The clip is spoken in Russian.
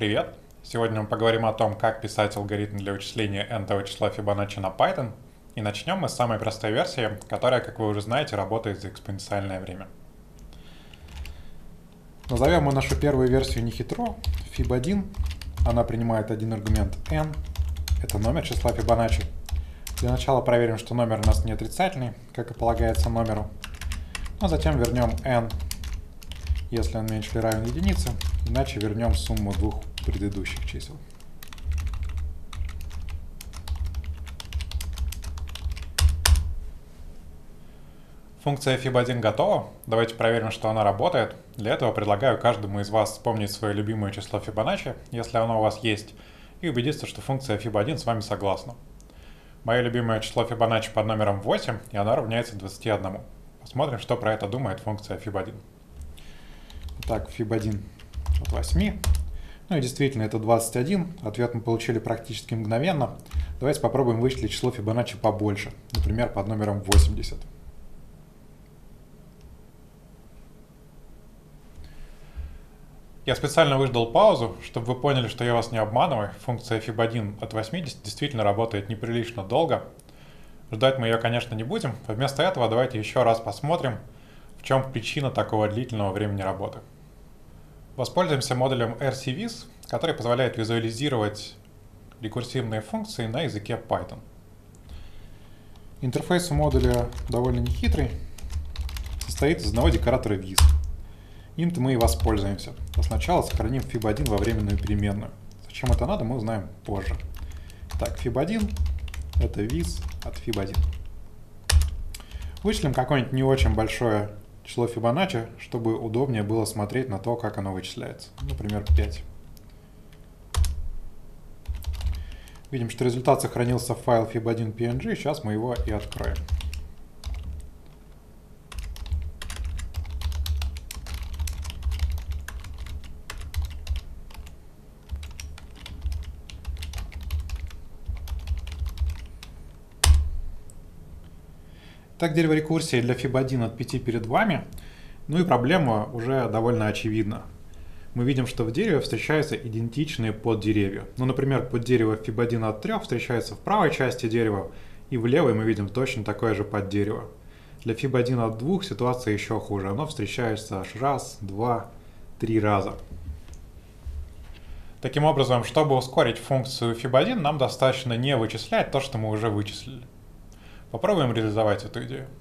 Привет! Сегодня мы поговорим о том, как писать алгоритм для вычисления n-того числа Фибоначчи на Python. И начнем мы с самой простой версии, которая, как вы уже знаете, работает за экспоненциальное время. Назовем мы нашу первую версию нехитро, fib1. Она принимает один аргумент n, это номер числа Фибоначчи. Для начала проверим, что номер у нас не отрицательный, как и полагается номеру. А затем вернем n, если он меньше или равен единице, иначе вернем сумму двух предыдущих чисел. Функция fib1 готова. Давайте проверим, что она работает. Для этого предлагаю каждому из вас вспомнить свое любимое число Фибоначчи, если оно у вас есть, и убедиться, что функция fib1 с вами согласна. Мое любимое число Фибоначчи под номером 8, и оно равняется 21. Посмотрим, что про это думает функция fib1. Итак, fib1 от 8. Ну и действительно, это 21. Ответ мы получили практически мгновенно. Давайте попробуем вычислить число Фибоначчи побольше. Например, под номером 80. Я специально выждал паузу, чтобы вы поняли, что я вас не обманываю. Функция fib1 от 80 действительно работает неприлично долго. Ждать мы ее, конечно, не будем. Вместо этого давайте еще раз посмотрим, в чем причина такого длительного времени работы. Воспользуемся модулем RCVis, который позволяет визуализировать рекурсивные функции на языке Python. Интерфейс у модуля довольно нехитрый, состоит из одного декоратора vis. Им-то мы и воспользуемся. Но сначала сохраним fib1 во временную переменную. Зачем это надо, мы узнаем позже. Так, fib1 это vis от fib1. Вычислим какое-нибудь не очень большое число Фибоначчи, чтобы удобнее было смотреть на то, как оно вычисляется. Например, 5. Видим, что результат сохранился в файл fib1.png. Сейчас мы его и откроем. Так, дерево рекурсии для fib1 от 5 перед вами. Ну и проблема уже довольно очевидна. Мы видим, что в дереве встречаются идентичные поддеревья. Ну, например, поддерево fib1 от 3 встречается в правой части дерева, и в левой мы видим точно такое же поддерево. Для fib1 от 2 ситуация еще хуже. Оно встречается аж раз, два, три раза. Таким образом, чтобы ускорить функцию fib1, нам достаточно не вычислять то, что мы уже вычислили. Попробуем реализовать эту идею.